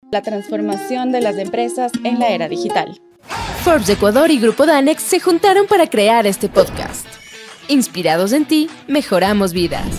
La transformación de las empresas en la era digital. Forbes Ecuador y Grupo Danex se juntaron para crear este podcast. Inspirados en ti, mejoramos vidas.